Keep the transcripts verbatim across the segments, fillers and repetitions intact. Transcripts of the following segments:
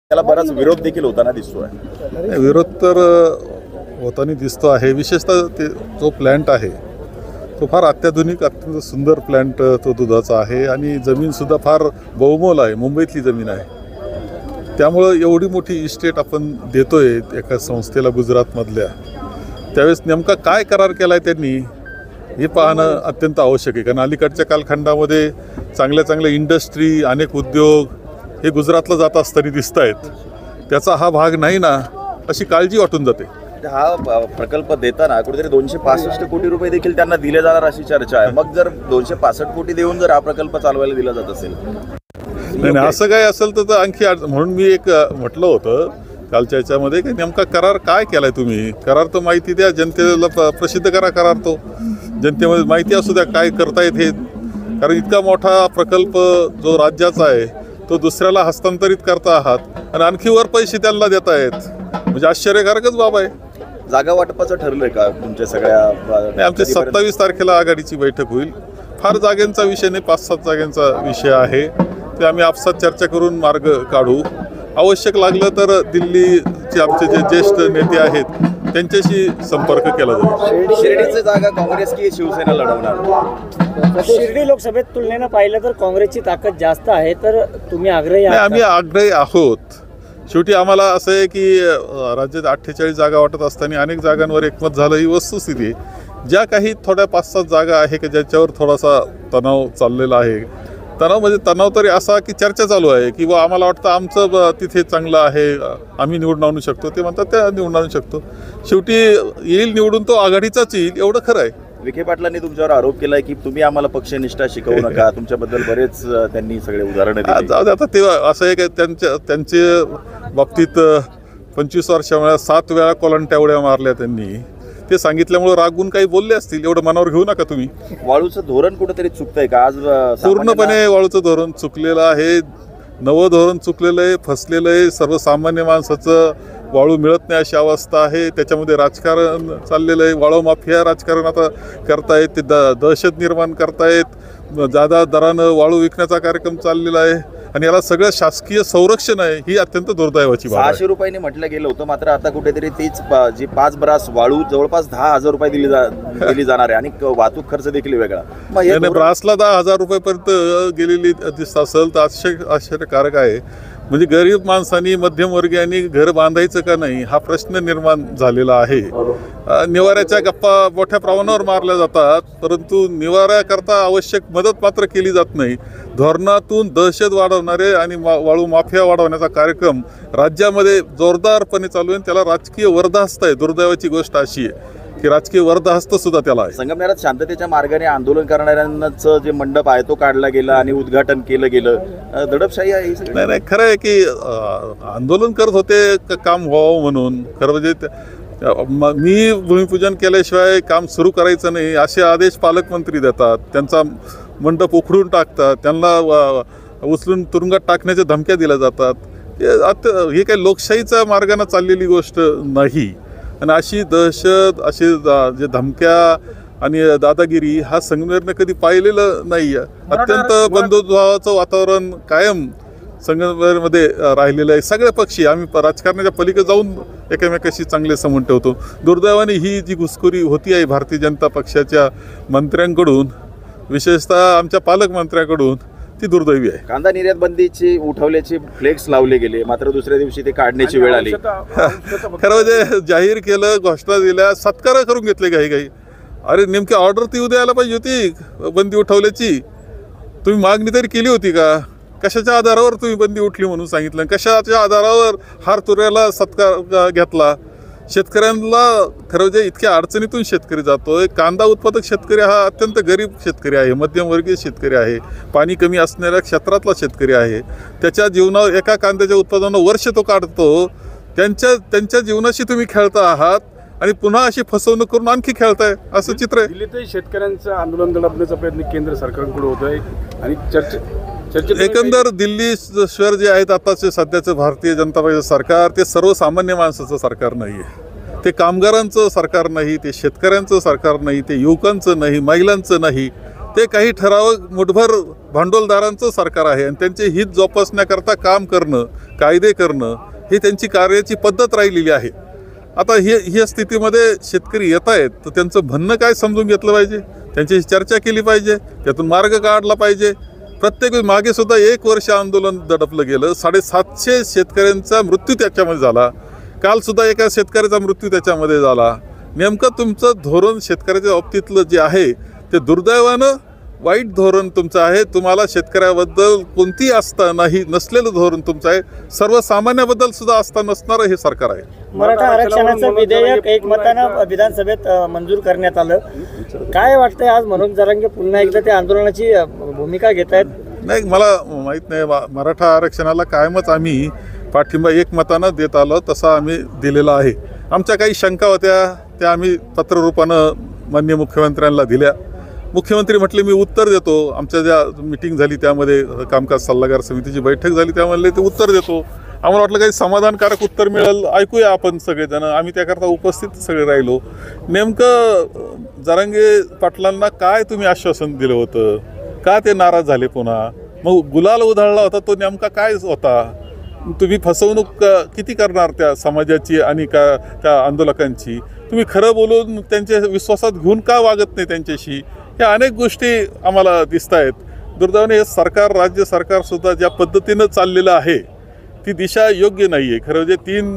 त्याला बराच विरोध देखील होताना दिसतोय। विरोध तर होताना दिसतो आहे। विशेषतः ते जो प्लॅन्ट आहे तो फार अत्याधुनिक अत्यंत सुंदर प्लॅन्ट तो दुधाचा आहे आणि जमीनसुद्धा फार बहुमोल आहे, मुंबईतली जमीन आहे। त्यामुळं एवढी मोठी इस्टेट आपण देतोय एका संस्थेला गुजरातमधल्या, त्यावेळेस नेमका काय करार केला आहे त्यांनी हे पाहणं अत्यंत आवश्यक आहे। कारण अलीकडच्या कालखंडामध्ये चांगल्या चांगल्या इंडस्ट्री, अनेक उद्योग हे गुजरातला जात असताना दिसत आहेत। त्याचा हा भाग नाही ना अशी काळजी वाटून जाते। हा प्रकल्प देताना कुठेतरी दोनशे पासष्ट कोटी रुपये देखील त्यांना दिले जाणार अशी चर्चा आहे। मग जर दोनशे पासष्ट कोटी देऊन जर हा प्रकल्प चालवायला दिला जात असेल, नाही नाही असं काय असेल तर आणखी म्हणून मी एक म्हटलं होतं कालच्या याच्यामध्ये की नेमका करार काय केलाय तुम्ही। करार तर माहिती द्या, जनतेला प्रसिद्ध करा करार, तो जनतेमध्ये माहिती असू द्या काय करतायत हे। कारण इतका मोठा प्रकल्प जो राज्याचा आहे तो दुसऱ्याला हस्तांतरित करता आहात आणि आणखी वर पैसे त्यांना देत आहेत, म्हणजे आश्चर्यकारकच बाब आहे। जागा वाटपाचं ठरलंय का तुमच्या सगळ्या? आमच्या सत्तावीस तारखेला आघाडीची बैठक होईल। फार जागेंचा विषय नाही, पाच सात जागेंचा विषय आहे, ते आम्ही आपसात चर्चा करून मार्ग काढू। आवश्यक लागलं तर दिल्लीचे आमचे जे ज्येष्ठ नेते आहेत त्यांच्याशी संपर्क केला जाईल। शिर्डीची जागा काँग्रेस की शिवसेना लढवणार? शिर्डी लोकसभेत तुलनेनं पाहिलं तर काँग्रेसची ताकद जास्त आहे, तर तुम्ही आग्रही आहात? आम्ही आग्रही आहोत। शेवटी आम्हाला असं आहे की राज्यात अठ्ठेचाळीस जागा वाटत असताना अनेक जागांवर एकमत झालं ही वस्तुस्थिती। ज्या काही थोड्या पाच सात जागा आहे की ज्याच्यावर थोडासा तणाव चाललेला आहे, तणाव म्हणजे तणाव तरी असा की चर्चा चालू आहे की बा आम्हाला वाटतं आमचं तिथे चांगलं आहे, आम्ही निवडून आणू शकतो, ते म्हणतात त्या निवडून आणू शकतो। शेवटी येईल निवडून तो आघाडीचाच येईल एवढं खरं आहे। विखे पाटलांनी तुमच्यावर आरोप केलाय की तुम्ही आम्हाला पक्षनिष्ठा शिकवू नका, तुमच्याबद्दल बरेच त्यांनी सगळे उदाहरणं दिली। जाऊ दे आता, ते असं आहे की त्यांच्या त्यांच्या बाबतीत पंचवीस वर्षामुळे सात वेळा कोलंट्या उड्या मारल्या त्यांनी, ते सांगितल्यामुळे रागून काही बोलले असतील, एवढं मनावर घेऊ नका तुम्ही। वाळूचं धोरण कुठेतरी चुकतंय का? आज पूर्णपणे वाळूचं धोरण चुकलेलं आहे, नवं धोरण चुकलेलं आहे, फसलेलं आहे। सर्वसामान्य माणसाचं वाळू मिळत नाही अशी अवस्था आहे। त्याच्यामध्ये राजकारण चाललेलं आहे, वाळू माफिया राजकारण आता करतायत, ते द दहशत निर्माण करतायत, जादा दरानं वाळू विकण्याचा कार्यक्रम चाललेला आहे आणि याला सगळं शासकीय संरक्षण आहे, ही अत्यंत दुर्दैवाची बाब आहे। सहाशे रुपयाने म्हटलं गेलं होतं, मात्र आता कुठेतरी तीच जी पाच ब्रास वाळू जवळपास दहा हजार रुपये दिली जा दिली जाणार आहे आणि वाहतूक खर्च देखील वेगळा। मग ब्रासला दहा हजार रुपयेपर्यंत गेलेली दिसत असेल तर आश्चर्य आश्चर्यकारक आहे। म्हणजे गरीब माणसांनी, मध्यमवर्गीयांनी घर बांधायचं का नाही हा प्रश्न निर्माण झालेला आहे। निवाऱ्याच्या गप्पा मोठ्या प्रमाणावर मारल्या जातात, परंतु निवाऱ्याकरता आवश्यक मदत मात्र केली जात नाही। धोरणातून दहशत वाढवणारे आणि वाळू माफिया वाढवण्याचा कार्यक्रम राज्यामध्ये जोरदारपणे चालू आहे, त्याला राजकीय वरदहस्त आहे। दुर्दैवाची गोष्ट अशी आहे की राजकीय वरदहस्त सुद्धा त्याला आहे। संगमनेरात शांततेच्या मार्गाने आंदोलन करणाऱ्यांचं जे मंडप आहे तो काढला गेला आणि उद्घाटन केलं गेलं, दडपशाही आहे। नाही नाही खरं आहे की आंदोलन करत होते काम व्हावं म्हणून, खरं म्हणजे मी भूमिपूजन केल्याशिवाय काम सुरू करायचं नाही असे आदेश पालकमंत्री देतात, त्यांचा मंडप उखडून टाकतात, त्यांना उचलून तुरुंगात टाकण्याच्या धमक्या दिल्या जातात। हे आता हे काही लोकशाहीच्या मार्गाने चाललेली गोष्ट नाही आणि अशी दहशत, अशी जे धमक्या आणि दादागिरी हा संगमनेरने कधी पाहिलेलं नाही आहे। अत्यंत बंधुभावाचं वातावरण कायम संगमनेरमध्ये राहिलेलं आहे। सगळे पक्षी आम्ही राजकारणाच्या पलीकडे जाऊन एकमेकाशी चांगले संबंध ठेवतो। दुर्दैवाने ही जी घुसखोरी होती आहे भारतीय जनता पक्षाच्या मंत्र्यांकडून, विशेषतः आमच्या पालकमंत्र्यांकडून, ती दुर्दैवी आहे। कांदा निर्यात बंदीची उठवल्याचे फ्लेक्स लावले गेले, मात्र दुसऱ्या दिवशी ते काढण्याची वेळ आली। खरं म्हणजे जाहीर केलं, घोषणा दिल्या, सत्कार करून घेतले काही काही। अरे नेमकी ऑर्डर ती उद्या यायला पाहिजे होती बंदी उठवल्याची, तुम्ही मागणी तरी केली होती का? कशाच्या आधारावर तुम्ही बंदी उठली म्हणून सांगितलं, कशाच्या आधारावर हार तुऱ्याला सत्कार घेतला? शेतकऱ्यांना खरं म्हणजे इतक्या अडचणीतून शेतकरी जातोय। कांदा उत्पादक शेतकरी हा अत्यंत गरीब शेतकरी आहे, मध्यमवर्गीय शेतकरी आहे, पाणी कमी असणाऱ्या क्षेत्रातला शेतकरी आहे। त्याच्या जीवनावर एका कांद्याच्या उत्पादनावर वर्ष तो काढतो, त्यांच्या त्यांच्या जीवनाशी तुम्ही खेळता आहात आणि पुन्हा अशी फसवणूक करून आणखी खेळताय, असं चित्र आहे। दिल्लीतही शेतकऱ्यांचं आंदोलन दडपण्याचा प्रयत्न केंद्र सरकारकडून होतोय आणि चर्चे एकंदर दिल्ली शहर जे आहेत आताचे सध्याचं भारतीय जनता पक्षाचं सरकार, ते सर्वसामान्य माणसाचं सरकार नाही आहे, ते कामगारांचं सरकार नाही, ते शेतकऱ्यांचं सरकार नाही, ते युवकांचं नाही, महिलांचं नाही, ते काही ठराविक मुठभर भांडवलदारांचं सरकार आहे आणि त्यांचे हित जोपासण्याकरता काम करणं, कायदे करणं ही त्यांची कार्याची पद्धत राहिलेली आहे. आता हे ह्या स्थितीमध्ये शेतकरी येत आहेत तर त्यांचं म्हणणं काय समजून घेतलं पाहिजे, त्यांच्याशी चर्चा केली पाहिजे, त्यातून मार्ग काढला पाहिजे. प्रत्येक मागे सुद्धा एक वर्ष आंदोलन दडपलं गेलं, साडेसातशे शेतकऱ्यांचा मृत्यू त्याच्यामध्ये झाला. कालसुद्धा एका शेतकऱ्याचा मृत्यू त्याच्यामध्ये झाला. नेमकं तुमचं धोरण शेतकऱ्याच्या बाबतीतलं जे आहे ते दुर्दैवानं वाईट धोरण तुमचं आहे. तुम्हाला शेतकऱ्याबद्दल कोणती आस्था नाही, नसलेलं धोरण तुमचं आहे. सर्वसामान्याबद्दल सुद्धा आस्था नसणारं हे सरकार आहे. मराठा आरक्षणाचं विधेयक एकमतानं विधानसभेत अ, मंजूर करण्यात आलं. काय वाटतंय आज मनोज जरांगे पुन्हा एकदा त्या आंदोलनाची अ, भूमिका घेत आहेत? नाही, मला माहीत नाही. मा- मराठा आरक्षणाला कायमच आम्ही पाठिंबा एकमतानं देत आलो, तसा आम्ही दिलेला आहे. आमच्या काही शंका होत्या त्या आम्ही पत्ररूपानं माननीय मुख्यमंत्र्यांना दिल्या. मुख्यमंत्री म्हटले मी उत्तर देतो. आमच्या ज्या मिटिंग झाली त्यामध्ये कामकाज सल्लागार समितीची बैठक झाली त्यामध्ये ते उत्तर देतो. आम्हाला वाटलं काही समाधानकारक उत्तर मिळेल, ऐकूया आपण सगळेजण. आम्ही त्याकरता उपस्थित सगळे राहिलो. नेमकं जरांगे पाटलांना काय तुम्ही आश्वासन दिलं होतं, का ते नाराज झाले पुन्हा? मग गुलाल उधळला होता तो नेमका काय होता? तुम्ही फसवणूक किती करणार त्या समाजाची आणि का त्या आंदोलकांची? तुम्ही खरं बोलून त्यांच्या विश्वासात घेऊन का वागत नाही त्यांच्याशी? ह्या अनेक गोष्टी आम्हाला दिसत आहेत. दुर्दैवाने हे सरकार, राज्य सरकारसुद्धा ज्या पद्धतीनं चाललेलं आहे ती दिशा योग्य नाही आहे. खरं म्हणजे तीन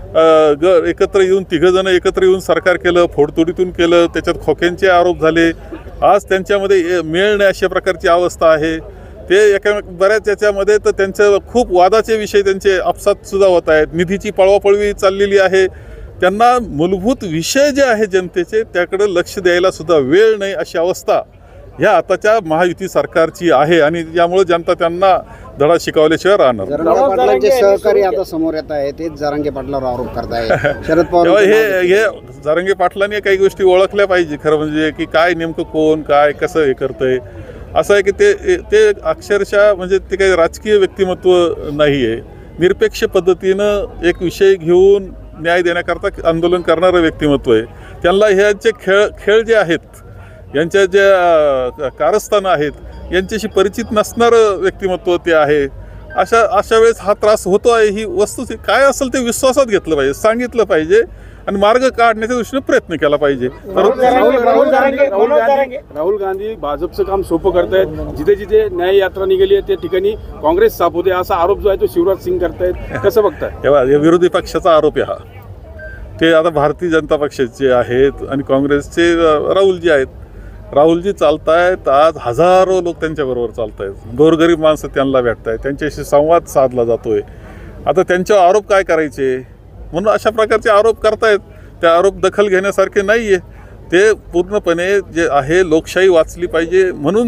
ग एकत्र येऊन तिघंजणं एकत्र येऊन सरकार केलं, फोडतोडीतून केलं, त्याच्यात खोक्यांचे आरोप झाले. आज त्यांच्यामध्ये मेळ नाही अशा प्रकारची अवस्था आहे. ते एका बऱ्याच याच्यामध्ये तर त्यांचं खूप वादाचे विषय त्यांचे आपसात सुद्धा होत आहेत. निधीची पळवापळवी चाललेली आहे. त्यांना मूलभूत विषय जे आहे जनतेचे त्याकडे लक्ष द्यायला सुद्धा वेळ नाही अशी अवस्था ह्या आताच्या महायुती सरकारची आहे आणि यामुळे जनता त्यांना धडा शिकवल्याशिवाय राहणार. जरांगे पाटलांचे सहकारी आता समोर येत आहे, तेच जरांगे पाटलावर आरोप करताय. शरद तेव्हा पवार हे हे जरांगे पाटलांनी काही गोष्टी ओळखल्या पाहिजे. खरं म्हणजे की काय नेमकं कोण काय कसं हे करतंय. असं आहे की ते ते अक्षरशः म्हणजे ते काही राजकीय व्यक्तिमत्व नाही आहे. निरपेक्ष पद्धतीनं एक विषय घेऊन न्याय देण्याकरता आंदोलन करणारं व्यक्तिमत्व आहे. त्यांना ह्यांचे खेळ खेळ जे आहेत, यांच्या ज्या कारस्थानं आहेत यांच्याशी परिचित नसणारं व्यक्तिमत्व ते आहे. अशा अशा वेळेस हा त्रास होतो आहे. ही वस्तू काय असेल ते विश्वासात घेतलं पाहिजे, सांगितलं पाहिजे आणि मार्ग काढण्याच्या दृष्टीने प्रयत्न केला पाहिजे. मनोज जरांगे, मनोज जरांगे, राहुल मनोज गांधी जरांगे. राहुल गांधी भाजपचं काम सोपं करतायत. जिथे जिथे न्याय यात्रा निघाली आहे त्या ठिकाणी काँग्रेस साफ होते असा आरोप जो आहे तो शिवराज सिंग करतायत. कसं बघताय? तेव्हा हे विरोधी पक्षाचा आरोप आहे हा. ते आता भारतीय जनता पक्षाचे आहेत आणि काँग्रेसचे राहुलजी आहेत. राहुलजी चालतायत. आज हजारो लोक त्यांच्याबरोबर चालत आहेत. गोरगरीब माणसं त्यांना भेटत आहेत, त्यांच्याशी संवाद साधला जातोय. आता त्यांच्यावर आरोप काय करायचे म्हणून अशा प्रकारचे आरोप करतायत. ते आरोप दखल घेण्यासारखे नाही आहे. ते पूर्णपणे जे आहे लोकशाही वाचली पाहिजे म्हणून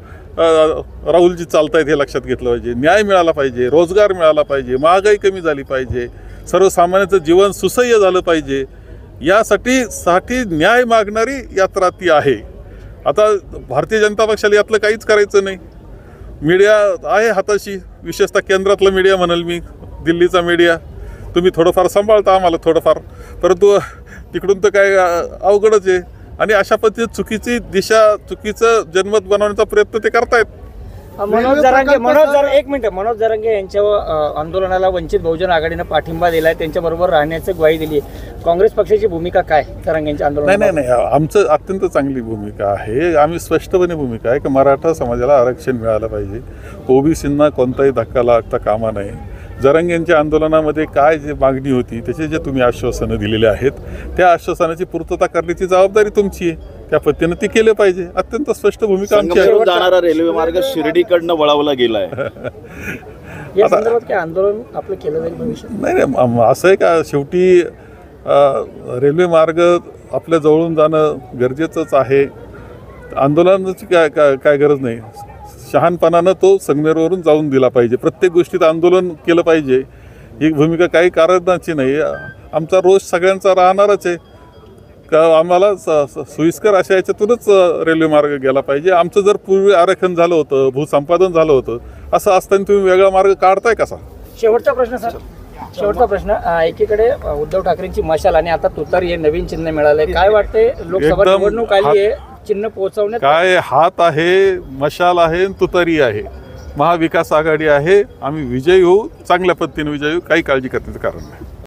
राहुलजी चालतायत हे लक्षात घेतलं पाहिजे. न्याय मिळाला पाहिजे, रोजगार मिळाला पाहिजे, महागाई कमी झाली पाहिजे, सर्वसामान्याचं जीवन सुसह्य झालं पाहिजे. यासाठी साठी न्याय मागणारी यात्रा ती आहे. आता भारतीय जनता पक्षाला यातलं काहीच करायचं नाही. मीडिया आहे हाताशी, विशेषतः केंद्रातलं मीडिया म्हणाल मी, दिल्लीचा मीडिया. तुम्ही थोडंफार सांभाळता आम्हाला थोडंफार, परंतु तिकडून तर काय अवघडच आहे. आणि अशा पद्धतीने चुकीची दिशा, चुकीचं जनमत बनवण्याचा प्रयत्न ते करतायत. मनोज जरांगे, मनोज जरांगे एक मिनिट मनोज जरांगे यांच्या अ, आंदोलनाला वंचित बहुजन आघाडीनं पाठिंबा दिलाय, त्यांच्याबरोबर राहण्याचं ग्वाही दिली आहे. काँग्रेस पक्षाची भूमिका काय जरांगेंच्या नाही नाही आंदोलनात? नाही आमचं अत्यंत चांगली भूमिका आहे. आम्ही स्पष्टपणे भूमिका आहे की मराठा समाजाला आरक्षण मिळालं पाहिजे. ओबीसींना कोणताही धक्का लागता कामा नये. जरांगेंच्या आंदोलनामध्ये काय जे मागणी होती त्याचे जे तुम्ही आश्वासनं दिलेले आहेत त्या आश्वासनाची पूर्तता करण्याची जबाबदारी तुमची आहे. त्या पद्धतीनं ती केलं पाहिजे. अत्यंत स्पष्ट भूमिका आमची आहे. संगमेवरून जाणारा रेल्वे मार्ग शिर्डीकडनं वळवला गेलाय. या संदर्भात काय आंदोलन आपलं केलं जाईल भविष्यात? नाही नाही आम- असं आहे का, शेवटी अ, रेल्वे मार्ग आपल्या जवळून जाणं गरजेचंच आहे. आंदोलनाची काय काय काय गरज नाही. शहाणपणानं तो संगमेरवरून जाऊन दिला पाहिजे. प्रत्येक गोष्टीत आंदोलन केलं पाहिजे ही भूमिका काही कारणाची नाही. आमचा रोष सगळ्यांचा राहणारच आहे का आम्हाला सोयीस्कर अशा याच्यातूनच रेल्वे मार्ग गेला पाहिजे. आमचं जर पूर्वी आरक्षण झालं होतं, भूसंपादन झालं होतं, असं असताना तुम्ही वेगळा मार्ग काढताय कसा? शेवटचा प्रश्न सर, शेवटचा प्रश्न. अ, एकीकडे अ, उद्धव ठाकरेंची मशाल आणि आता तुतारी हे नवीन चिन्ह मिळालंय. काय वाटतंय? लोकसभा एकदम निवडणूक आली आहे, चिन्ह पोहोचवण्यात काय हात आहे, मशाल आहे, तुतारी आहे, महाविकास आघाडी आहे. आम्ही विजयी होऊ, चांगल्या पद्धतीने विजयी होऊ, काही काळजी करण्याचं कारण नाही.